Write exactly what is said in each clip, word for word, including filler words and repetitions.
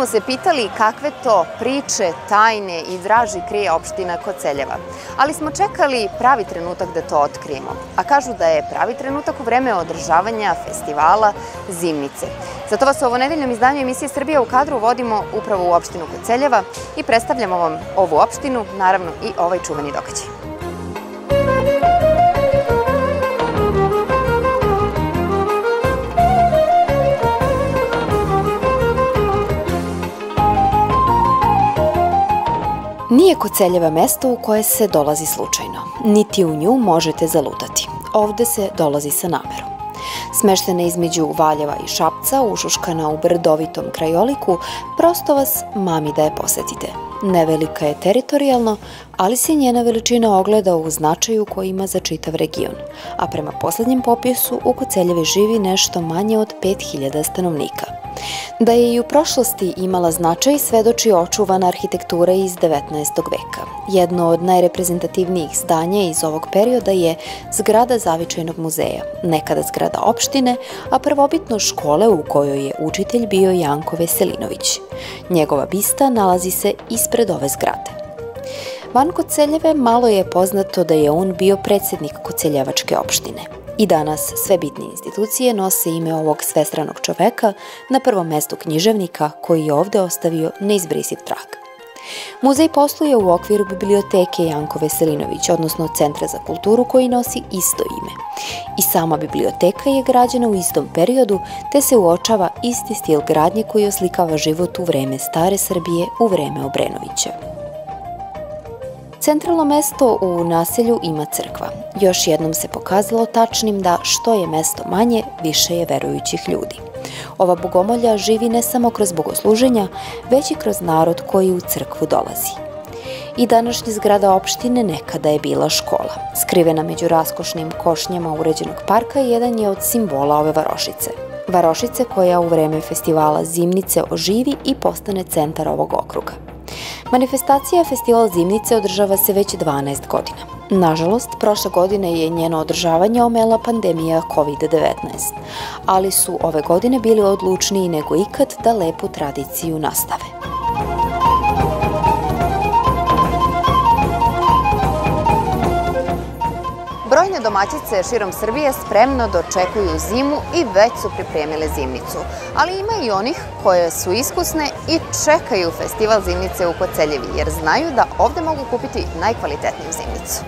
smo se pitali kakve to priče, tajne i draži krije opština Koceljeva. Ali smo čekali pravi trenutak da to otkrijemo. A kažu da je pravi trenutak u vreme održavanja festivala Zimnice. Zato vas u ovonedeljnom izdanju emisije Srbija u kadru vodimo upravo u opštinu Koceljeva i predstavljamo vam ovu opštinu, naravno i ovaj čuveni događaj. Nije Koceljeva mesto u koje se dolazi slučajno, niti u nju možete zalutati. Ovde se dolazi sa namerom. Smeštena između Valjeva i Šapca, ušuškana u brdovitom krajoliku, prosto vas mami da je posetite. Nevelika je teritorijalno, ali se njena veličina ogleda u značaju koji ima za čitav region, a prema poslednjem popisu u Koceljevi živi nešto manje od pet hiljada stanovnika. Da je i u prošlosti imala značaj svedoči očuvana arhitektura iz devetnaestog veka. Jedno od najreprezentativnijih zdanja iz ovog perioda je zgrada Zavičajnog muzeja, nekada zgrada opštine, a prvobitno škole u kojoj je učitelj bio Janko Veselinović. Njegova bista nalazi se ispred ove zgrade. Van Koceljeve malo je poznato da je on bio predsjednik Koceljevačke opštine. I danas sve bitne institucije nose ime ovog svestranog čoveka, na prvom mestu književnika koji je ovde ostavio neizbrisiv trag. Muzej posluje u okviru biblioteke Janko Veselinović, odnosno Centra za kulturu koji nosi isto ime. I sama biblioteka je građena u istom periodu, te se uočava isti stil gradnje koji oslikava život u vreme stare Srbije, u vreme Obrenovića. Centralno mesto u naselju ima crkva. Još jednom se pokazalo tačnim da što je mesto manje, više je verujućih ljudi. Ova bogomolja živi ne samo kroz bogosluženja, već i kroz narod koji u crkvu dolazi. I današnja zgrada opštine nekada je bila škola. Skrivena među raskošnim košnjama uređenog parka, jedan je od simbola ove varošice. Varošice koja u vreme festivala Zimnice oživi i postane centar ovog okruga. Manifestacija Festival Zimnice održava se već dvanaest godina. Nažalost, prošle godine je njeno održavanje omela pandemija kovid devetnaest, ali su ove godine bili odlučniji nego ikad da lepu tradiciju nastave. Brojne domaćice širom Srbije spremno dočekuju zimu i već su pripremile zimnicu. Ali ima i onih koje su iskusne i čekaju festival Zimnice u Koceljevi, jer znaju da ovde mogu kupiti najkvalitetniju zimnicu.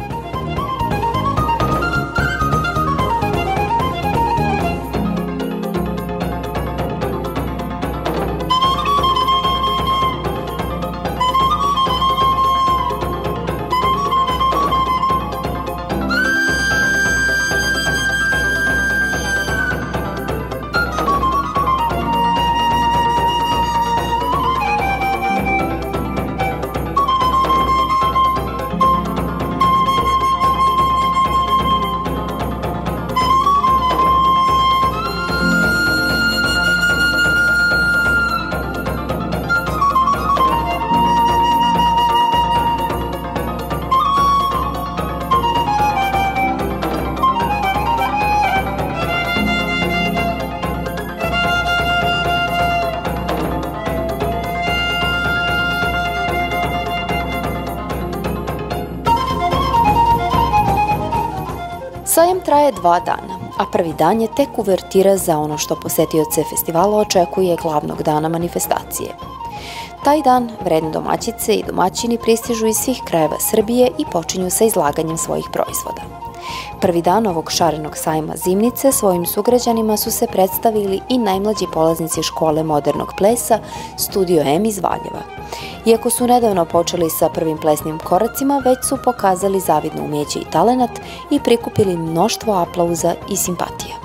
Sajam traje dva dana, a prvi dan je tek uvertira za ono što posetioce festivala očekuje glavnog dana manifestacije. Taj dan vredne domaćice i domaćini pristižu iz svih krajeva Srbije i počinju sa izlaganjem svojih proizvoda. Prvi dan ovog šarenog sajma Zimnice svojim sugrađanima su se predstavili i najmlađi polaznici škole modernog plesa Studio M iz Valjeva. Iako su nedavno počeli sa prvim plesnim koracima, već su pokazali zavidno umeće i talenat i prikupili mnoštvo aplauza i simpatija.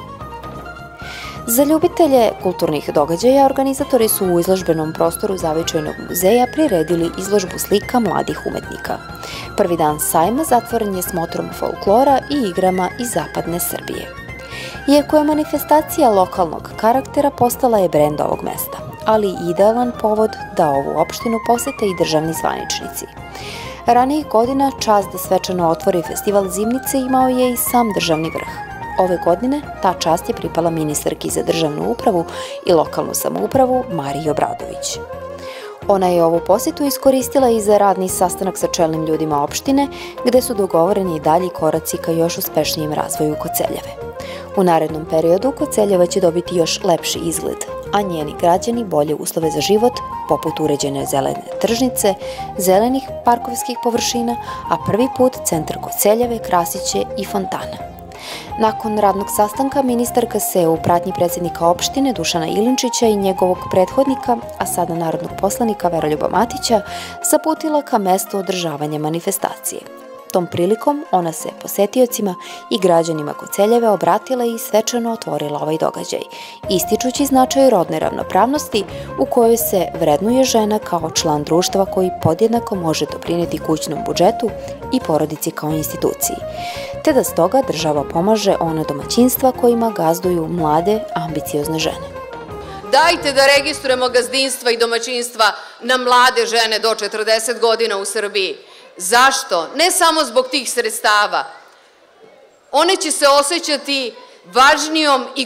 Za ljubitelje kulturnih događaja organizatori su u izložbenom prostoru Zavičajnog muzeja priredili izložbu slika mladih umetnika. Prvi dan sajma zatvoren je smotrom folklora i igrama iz zapadne Srbije. Iako je manifestacija lokalnog karaktera, postala je brend ovog mesta, ali idealan povod da ovu opštinu posete i državni zvaničnici. Ranijih godina čast da svečano otvori festival Zimnice imao je i sam državni vrh. Ove godine ta čast je pripala ministarki za državnu upravu i lokalnu samoupravu Mariji Obradović. Ona je ovu posjetu iskoristila i za radni sastanak sa čelnim ljudima opštine, gde su dogovoreni i dalji koraci ka još uspešnijem razvoju Koceljeve. U narednom periodu Koceljeva će dobiti još lepši izgled, a njeni građani bolje uslove za život, poput uređene zelene tržnice, zelenih parkovskih površina, a prvi put centar Koceljeve krasit će i fontana. Nakon radnog sastanka, ministarka se u pratnji predsjednika opštine Dušana Ilinčića i njegovog prethodnika, a sada narodnog poslanika Veroljuba Matića, zaputila ka mestu održavanja manifestacije. Tom prilikom ona se posetiocima i građanima Koceljeve obratila i svečano otvorila ovaj događaj, ističući značaj rodne ravnopravnosti u kojoj se vrednuje žena kao član društva koji podjednako može doprineti kućnom budžetu i porodici kao instituciji, te da stoga država pomaže ona domaćinstva kojima gazduju mlade, ambiciozne žene. Dajte da registrujemo gazdinstva i domaćinstva na mlade žene do četrdeset godina u Srbiji. Zašto? Ne samo zbog tih sredstava. One će se osjećati važnijom i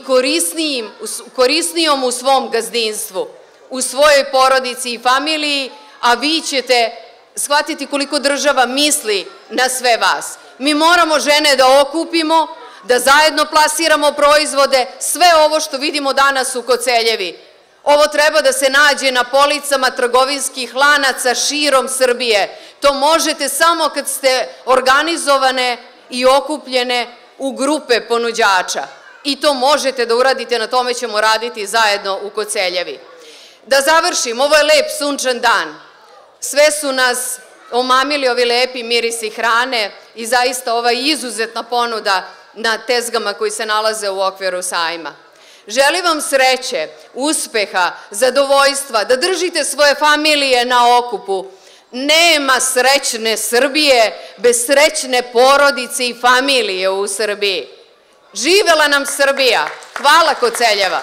korisnijom u svom gazdinstvu, u svojoj porodici i familiji, a vi ćete shvatiti koliko država misli na sve vas. Mi moramo žene da okupimo, da zajedno plasiramo proizvode, sve ovo što vidimo danas u Koceljevi. Ovo treba da se nađe na policama trgovinskih lanaca širom Srbije. To možete samo kad ste organizovane i okupljene u grupe ponuđača. I to možete da uradite, na tome ćemo raditi zajedno u Koceljevi. Da završim, ovo je lep sunčan dan. Sve su nas omamili ovi lepi mirisi hrane i zaista ova izuzetna ponuda na tezgama koji se nalaze u okviru sajma. Želim vam sreće, uspeha, zadovoljstva, da držite svoje familije na okupu. Nema srećne Srbije bez srećne porodice i familije u Srbiji. Živela nam Srbija! Hvala Koceljeva!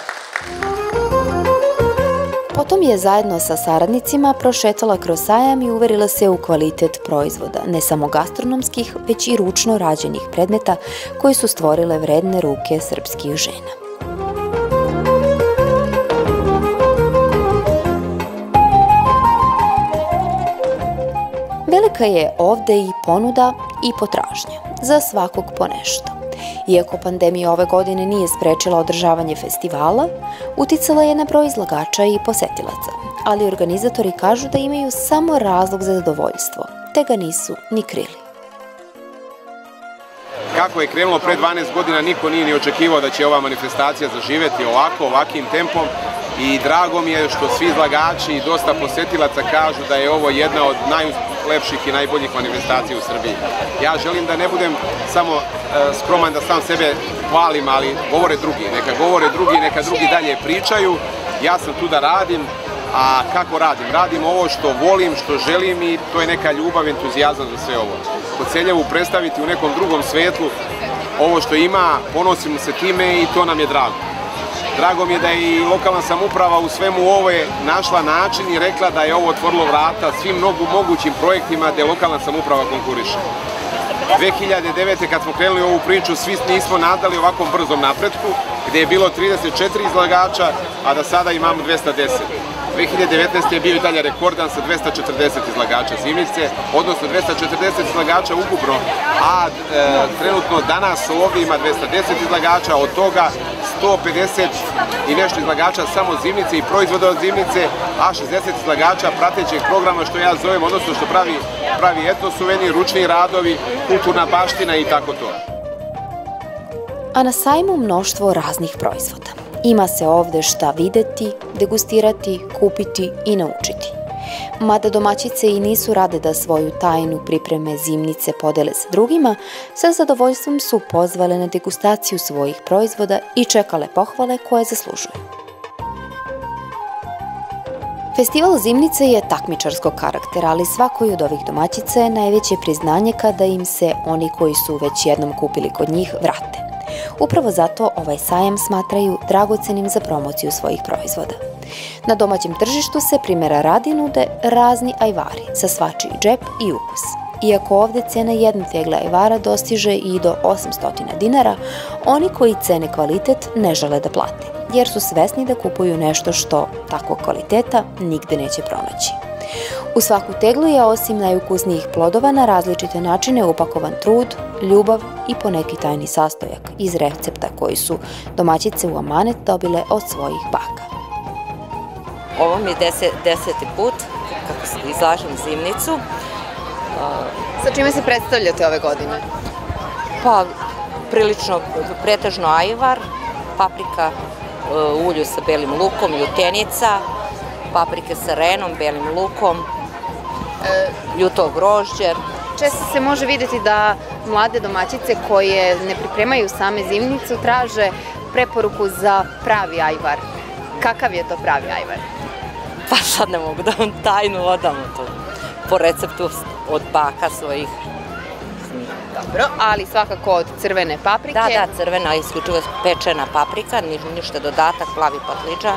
Potom je zajedno sa saradnicima prošetala kroz sajam i uverila se u kvalitet proizvoda, ne samo gastronomskih, već i ručno rađenih predmeta koji su stvorile vredne ruke srpskih žena. Velika je ovde i ponuda i potražnja, za svakog po nešto. Iako pandemija ove godine nije sprečila održavanje festivala, uticala je na broj izlagača i posetilaca, ali organizatori kažu da imaju samo razlog za zadovoljstvo, te ga nisu ni krili. Kako je krenulo pre dvanaest godina, niko nije ni očekivao da će ova manifestacija zaživeti ovako, ovakvim tempom. I drago mi je što svi izlagači i dosta posetilaca kažu da je ovo jedna od najlepših i najboljih manifestacija u Srbiji. Ja želim da ne budem samo skroman da sam sebe hvalim, ali govore drugi. Neka govore drugi, neka drugi dalje pričaju. Ja sam tu da radim, a kako radim? Radim ovo što volim, što želim i to je neka ljubav, entuzijazam za sve ovo. Koceljevu predstaviti u nekom drugom svetlu, ovo što ima, ponosimo se time i to nam je drago. Drago mi je da je i lokalna samouprava u svemu ovome našla način i rekla da je ovo otvorilo vrata svim mnogo mogućim projektima gde lokalna samouprava konkuriše. dve hiljade devete. kad smo krenuli ovu priču, svi nismo nadali ovakvom brzom napretku, gde je bilo trideset četiri izlagača, a da sada imamo dvesta deset. dve hiljade devetnaeste. je bio i dalje rekordan sa dvesta četrdeset izlagača zimnice, odnosno dvesta četrdeset izlagača ukupno, a e, trenutno danas ovdje ima dvesta deset izlagača, od toga sto pedeset i nešto izlagača samo zimnice i proizvoda od zimnice, a šezdeset izlagača pratećeg programa, što ja zovem, odnosno što pravi, pravi etno suvenir, ručni radovi, kulturna baština i tako to. A na sajmu mnoštvo raznih proizvoda. Ima se ovde šta videti, degustirati, kupiti i naučiti. Mada domaćice i nisu rade da svoju tajnu pripreme zimnice podele sa drugima, sa zadovoljstvom su pozvale na degustaciju svojih proizvoda i čekale pohvale koje zaslužuju. Festival zimnice je takmičarskog karaktera, ali svakoj od ovih domaćica je najveće priznanje kada im se oni koji su već jednom kupili kod njih vrate. Upravo zato ovaj sajam smatraju dragocenim za promociju svojih proizvoda. Na domaćem tržištu se primjera radi nude razni ajvari za svačiji džep i ukus. Iako ovde cena jedne tegle ajvara dostiže i do osamsto dinara, oni koji cene kvalitet ne žele da plate, jer su svesni da kupuju nešto što takvog kvaliteta nigde neće pronaći. U svaku teglu je, osim najukusnijih plodova, na različite načine upakovan trud, ljubav i poneki tajni sastojak iz recepta koji su domaćice u amanet dobile od svojih baka. Ovo mi je deseti put kako izlažem zimnicu. Sa čime se predstavljate ove godine? Pa, prilično, pretežno ajvar, paprika u ulju sa belim lukom, ljutenica, paprike sa renom, belim lukom, ljuto grožđe. Često se može videti da mlade domaćice koje ne pripremaju same zimnicu traže preporuku za pravi ajvar. Kakav je to pravi ajvar? Pa sad ne mogu da vam tajnu odam to po receptu od baka svojih. Dobro, ali svakako od crvene paprike. Da, da, crvena, isključivo pečena paprika, ništa dodatak, plavi patliđan.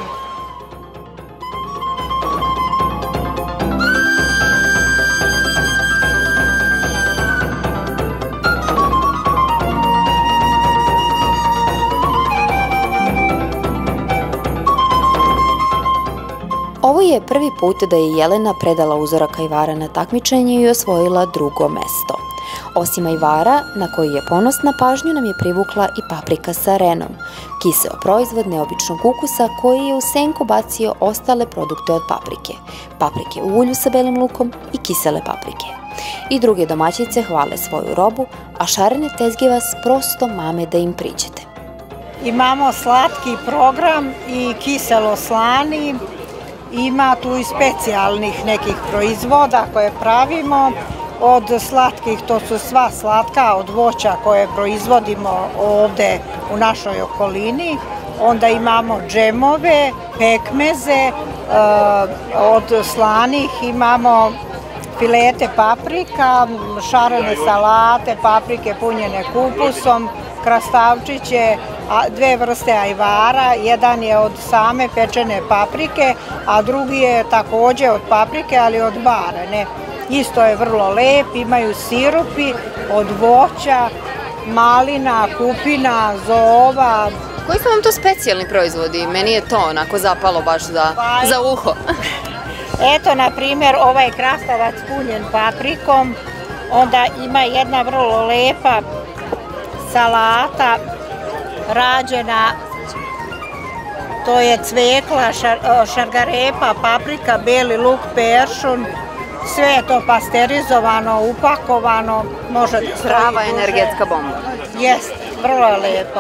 Ovo je prvi put da je Jelena predala uzorak ajvara na takmičenje i osvojila drugo mesto. Osim ajvara, na koji je ponosna, pažnju nam je privukla i paprika sa renom, kiseo proizvod neobičnog ukusa koji je u senku bacio ostale produkte od paprike, paprike u ulju sa belim lukom i kisele paprike. I druge domaćice hvale svoju robu, a šarene tezge vas prosto mame da im priđete. Imamo slatki program i kiselo slani. Ima tu i specijalnih nekih proizvoda koje pravimo. Od slatkih, to su sva slatka od voća koje proizvodimo ovde u našoj okolini. Onda imamo džemove, pekmeze, od slanih imamo filete paprika, šarene salate, paprike punjene kupusom, krastavčiće, dve vrste ajvara, jedan je od same pečene paprike, a drugi je takođe od paprike, ali od barene. Isto je vrlo lep, imaju sirupi od voća, malina, kupina, zova. Koji su vam to specijalni proizvodi? Meni je to onako zapalo baš za uho. Eto, na primjer, ovaj krastavac punjen paprikom, onda ima jedna vrlo lepa salata rađena, to je cvekla, šargarepa, paprika, beli luk, peršun, sve je to pasterizovano, upakovano, može da stoji prava energetska bomba. Jeste, vrlo je lepo.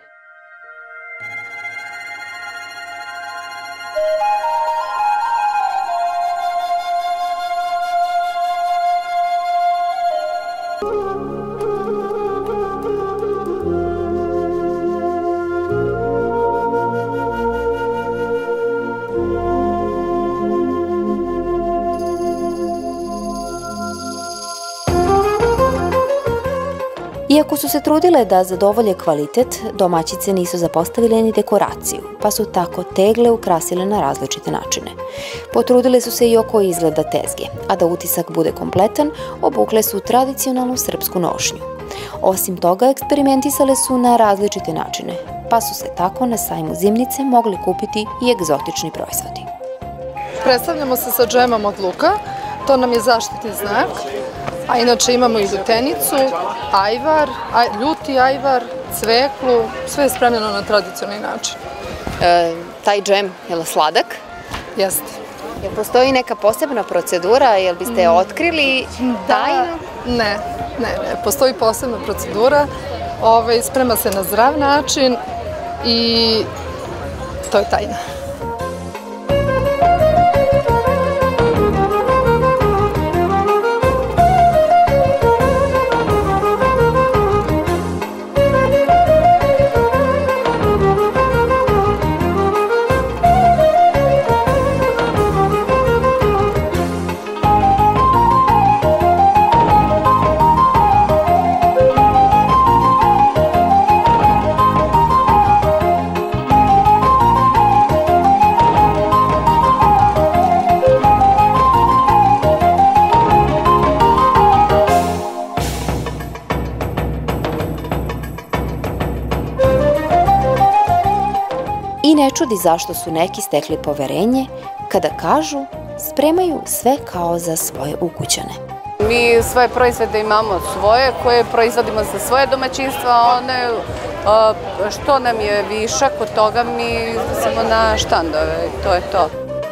Iako su se trudile da zadovolje kvalitet, domaćice nisu zapostavile ni dekoraciju, pa su tako tegle ukrasile na različite načine. Potrudile su se i oko izgleda tezge, a da utisak bude kompletan, obukle su tradicionalnu srpsku nošnju. Osim toga, eksperimentisale su na različite načine, pa su se tako na sajmu zimnice mogli kupiti i egzotični proizvodi. Predstavljamo se sa džemom od luka, to nam je zaštitni znak. A inače imamo i ljutenicu, ajvar, ljuti ajvar, cveklu, sve je spremljeno na tradicionalni način. Taj džem, je li sladak? Jeste. Jel postoji neka posebna procedura, jel biste je otkrili tajno? Ne, ne, ne, postoji posebna procedura, sprema se na zdrav način i to je tajna. I ne čudi zašto su neki stekli poverenje kada kažu spremaju sve kao za svoje ukućane. Mi svoje proizvode imamo svoje, koje proizvodimo za svoje domaćinstva, a one što nam je višak od toga mi iznosimo na štandove i to je to.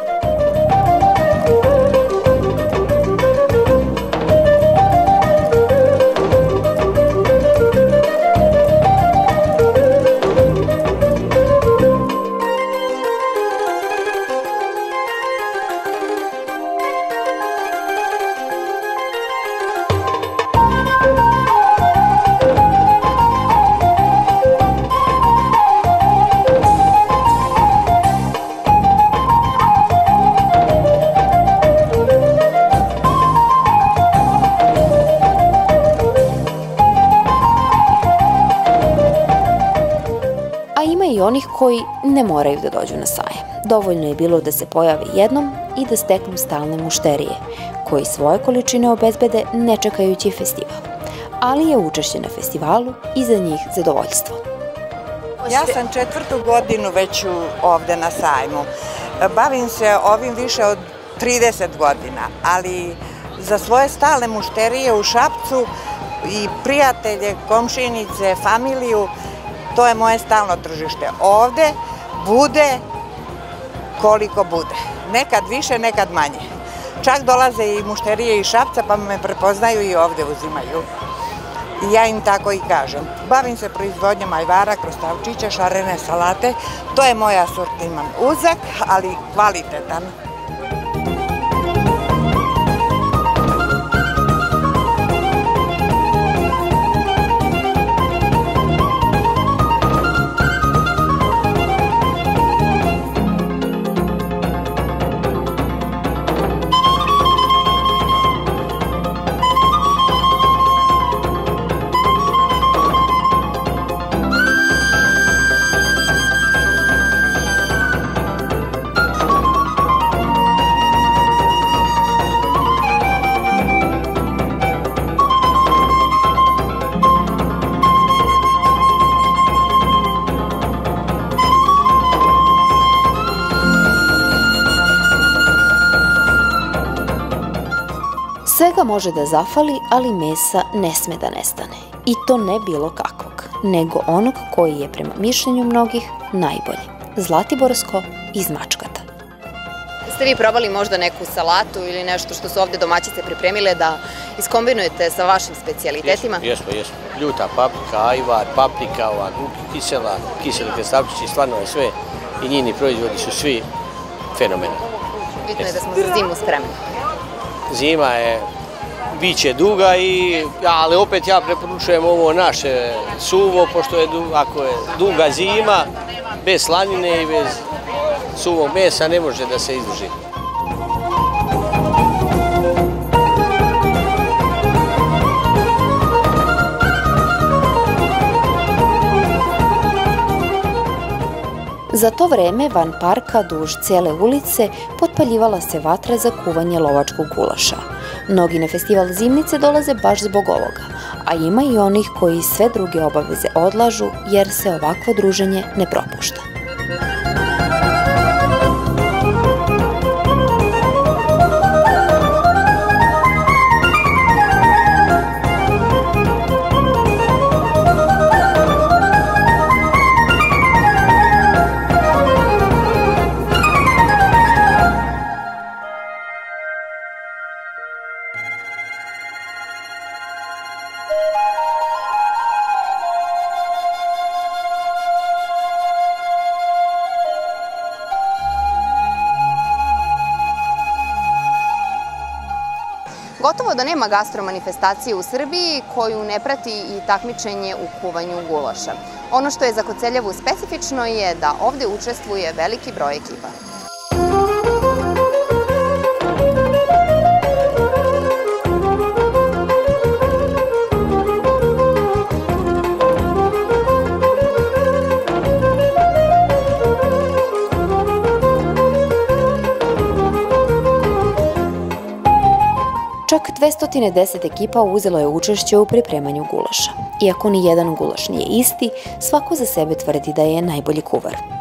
I onih koji ne moraju da dođu na sajam. Dovoljno je bilo da se pojave jednom i da steknu stalne mušterije, koji svoje količine obezbede ne čekajući festival. Ali je učešće na festivalu i za njih zadovoljstvo. Ja sam četvrtu godinu već ovde na sajmu. Bavim se ovim više od trideset godina, ali za svoje stalne mušterije u Šapcu i prijatelje, komšinice, familiju, to je moje stalno tržište. Ovde bude koliko bude. Nekad više, nekad manje. Čak dolaze i mušterije iz Šapca pa me prepoznaju i ovde uzimaju. I ja im tako i kažem. Bavim se proizvodnjom ajvara, krostavčića, šarene salate. To je moj asortiman. Uzak, ali kvalitetan. Svega može da zafali, ali mesa ne sme da nestane. I to ne bilo kakvog, nego onog koji je prema mišljenju mnogih najbolje. Zlatiborsko iz Mačkata. Ste vi probali možda neku salatu ili nešto što su ovde domaćice pripremile da iskombinujete sa vašim specijalitetima? Jesmo, jesmo. Ljuta paprika, ajvar, paprika, ova kisela, kiseli krastavčići, stvarno je sve i njini proizvodi su svi fenomenalni. Bitno je da smo za zimu spremni. Zima je, bit će duga, i, ali opet ja preporučujem ovo naše suvo, pošto je, ako je duga zima, bez slanine i bez suvog mesa ne može da se izdrži. Za to vreme van parka duž cele ulice potpaljivala se vatra za kuvanje lovačkog gulaša. Mnogi na festival Zimnice dolaze baš zbog ovoga, a ima i onih koji sve druge obaveze odlažu jer se ovakvo druženje ne propušta. Gotovo da nema gastromanifestacije u Srbiji koju ne prati i takmičenje u kuvanju gulaša. Ono što je za Koceljevu specifično je da ovde učestvuje veliki broj ekipa. Čak dvesta deset ekipa uzelo je učešće u pripremanju gulaša. Iako ni jedan gulaš nije isti, svako za sebe tvrdi da je najbolji kuvar.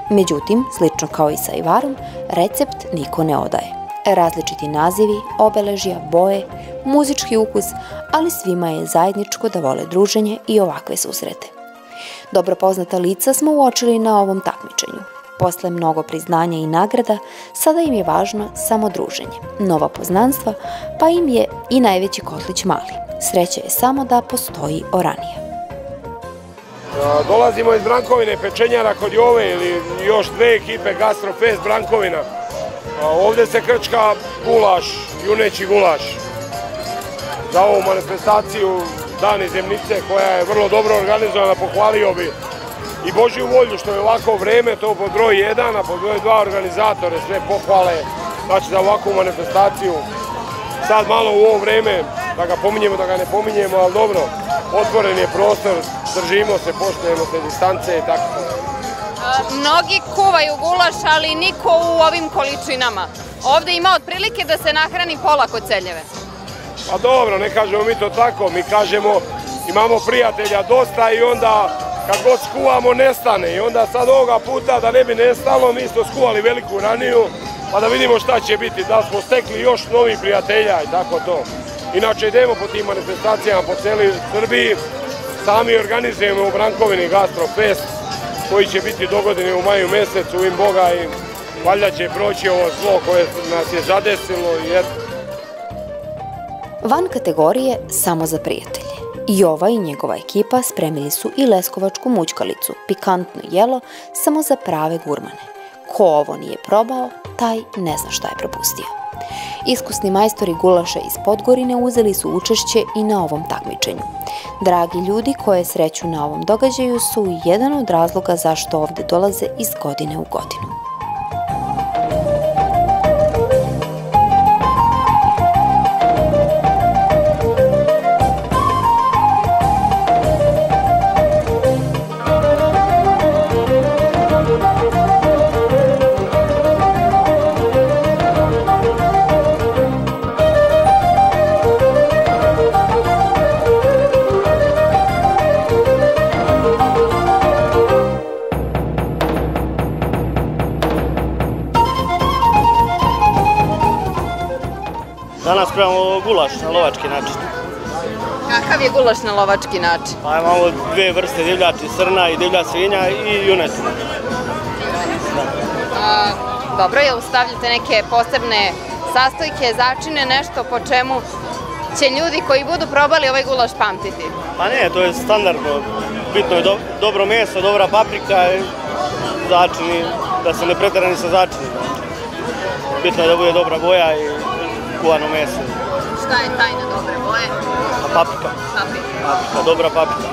Međutim, slično kao i sa ajvarom, recept niko ne odaje. Različiti nazivi, obeležja, boje, muzički ukus, ali svima je zajedničko da vole druženje i ovakve susrete. Dobro poznata lica smo uočili na ovom takmičenju. Posle mnogo priznanja i nagrada, sada im je važno samo druženje, nova poznanstva, pa im je i najveći kotlić mali. Sreća je samo da postoji oranija. Dolazimo iz Brankovine, pečenjara kod Jove ili još dve ekipe Gastrofest Brankovina. Ovdje se krčka gulaš, juneći gulaš. Za ovu manifestaciju Dani Zemnice koja je vrlo dobro organizovana, pohvalio bi i Božju volju što je ovako vreme, to pod broj jedan, a pod broj dva organizatore, sve pohvale, znači za ovakvu manifestaciju. Sad malo u ovo vreme, da ga pominjemo, da ga ne pominjemo, ali dobro, otvoren je prostor, držimo se, poštujemo se distance i tako. Mnogi kuvaju gulaš, ali niko u ovim količinama. Ovde ima otprilike da se nahrani pola Koceljeve. Pa dobro, ne kažemo mi to tako, mi kažemo imamo prijatelja dosta i onda kad god skuvamo nestane i onda sad ovoga puta da ne bi nestalo mi smo skuvali veliku raniju pa da vidimo šta će biti, da smo stekli još novih prijatelja i tako to. Inače idemo po tim manifestacijama po cijeloj Srbiji, sami organizujemo u Brankovini Gastrofest koji će biti dogodine u maju mesecu u ime Boga i valjda će proći ovo zlo koje nas je zadesilo i eto. Van kategorije samo za prijatelje. Jova i njegova ekipa spremili su i leskovačku mućkalicu, pikantno jelo samo za prave gurmane. Ko ovo nije probao, taj ne zna šta je propustio. Iskusni majstori gulaša iz Podgorine uzeli su učešće i na ovom takmičenju. Dragi ljudi koje sreću na ovom događaju su jedan od razloga zašto ovde dolaze iz godine u godinu. Danas pravimo gulaš na lovački način. Kakav je gulaš na lovački način? Pa imamo dve vrste divljači, srna i divlja svinja i junetina. Dobro, jel stavljate neke posebne sastojke, začine, nešto po čemu će ljudi koji budu probali ovaj gulaš pamtiti? Pa ne, to je standardno. Bitno je dobro meso, dobra paprika i začini, da se ne preterani sa začinima. Bitno je da bude dobra boja i kuvano meso. Šta je tajna dobre boje? Paprika. Paprika, dobra paprika.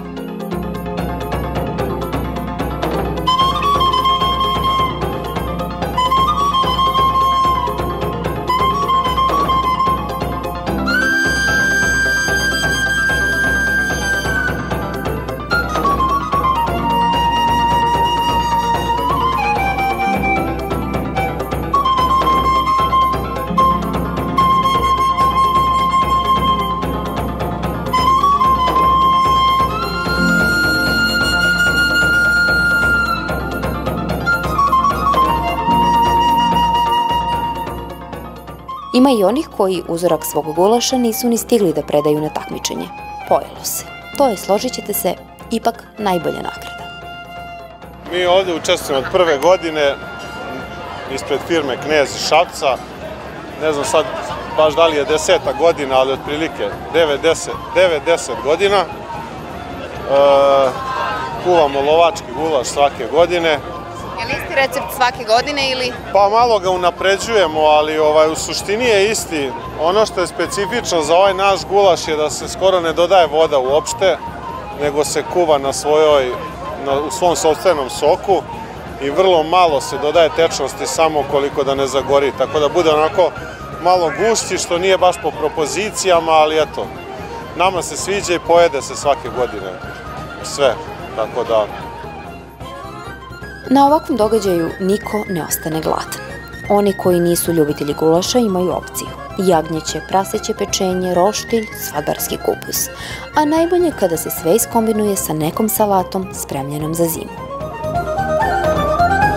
Ima i onih koji uzorak svog gulaša nisu ni stigli da predaju na takmičenje. Pojelo se. To je, složit ćete se, ipak najbolja nagrada. Mi ovdje učestvujemo od prve godine ispred firme Knez iz Šapca. Ne znam sad baš da li je deseta godina, ali otprilike devet deset godina. Kuvamo lovački gulaš svake godine. Je li isti recept svake godine ili? Pa malo ga unapređujemo, ali u suštini je isti. Ono što je specifično za ovaj naš gulaš je da se skoro ne dodaje voda uopšte, nego se kuva na svojoj, u svom sopstvenom soku i vrlo malo se dodaje tečnosti, samo koliko da ne zagori, tako da bude onako malo gušći, što nije baš po propozicijama, ali eto, nama se sviđa i pojede se svake godine sve, tako da... Na ovakvom događaju niko ne ostane gladan. Oni koji nisu ljubitelji gulaša imaju opciju. Jagnjeće, praseće pečenje, roštilj, svadbarski kupus. A najbolje kada se sve iskombinuje sa nekom salatom spremljenom za zimu.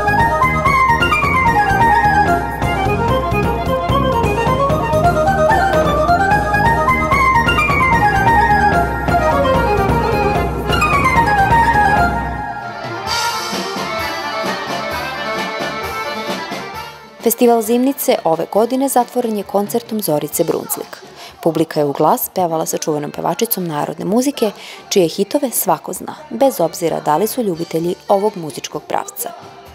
Festival Zimnice ove godine zatvoren je koncertom Zorice Brunslik. Publika je u glas pevala sa čuvenom pevačicom narodne muzike, čije hitove svako zna, bez obzira da li su ljubitelji ovog muzičkog pravca.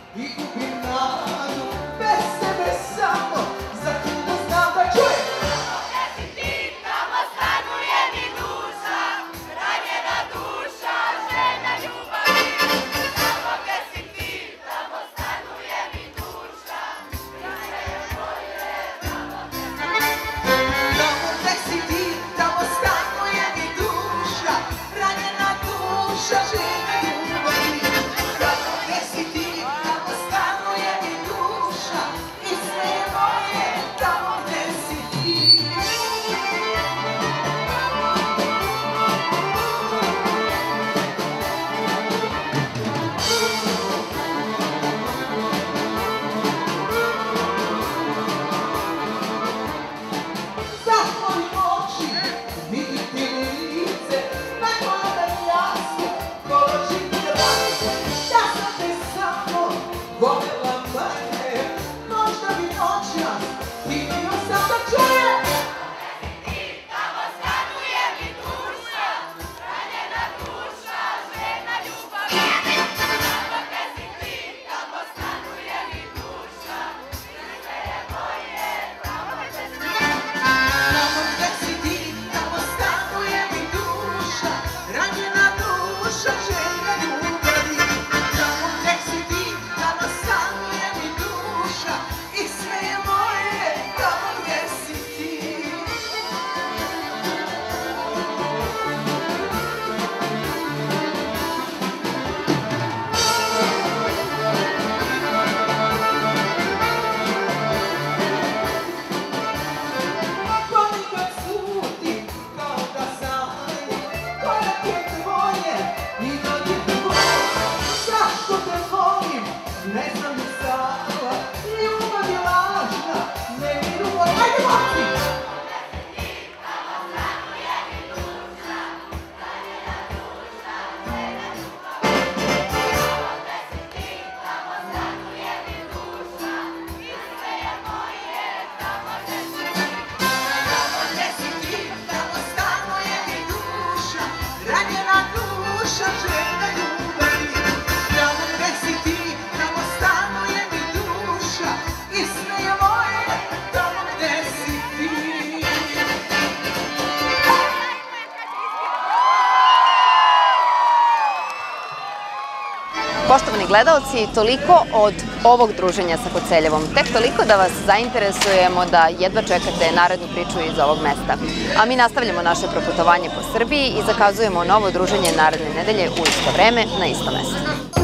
Poštovani gledalci, toliko od ovog druženja sa Koceljevom. Tek toliko da vas zainteresujemo da jedva čekate narednu priču iz ovog mesta. A mi nastavljamo naše proputovanje po Srbiji i zakazujemo novo druženje naredne nedelje u isto vreme na isto mesto.